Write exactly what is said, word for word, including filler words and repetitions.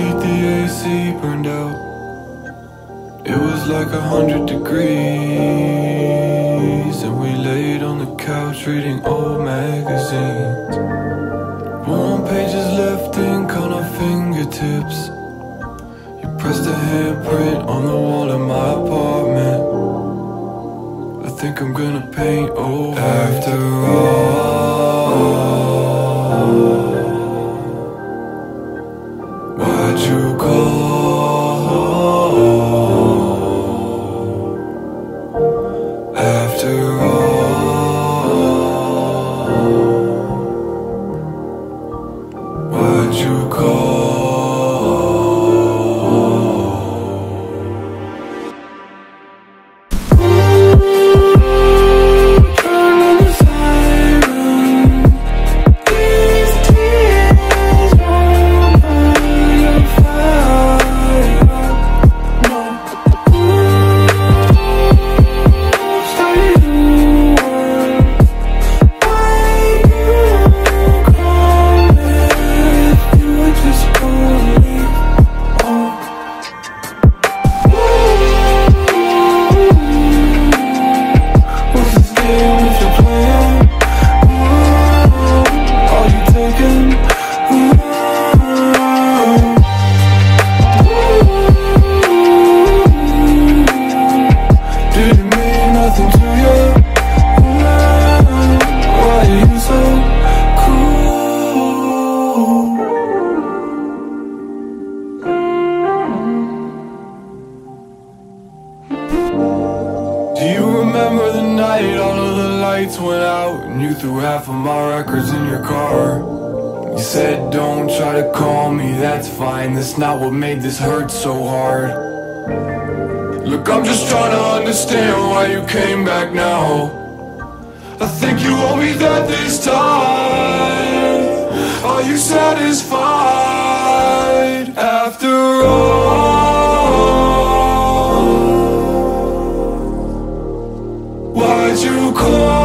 night the A C burned out. It was like a hundred degrees, and we laid on the couch reading old magazines. Warm pages left ink on our fingertips. You pressed a handprint on the wall in my apartment. I think I'm gonna paint over after all. Why'd you call? After all, why'd you call? Do you remember the night all of the lights went out and you threw half of my records in your car? You said don't try to call me, that's fine, that's not what made this hurt so hard. Look, I'm just trying to understand why you came back now. I think you owe me that this time. Are you satisfied after all? Why'd you call?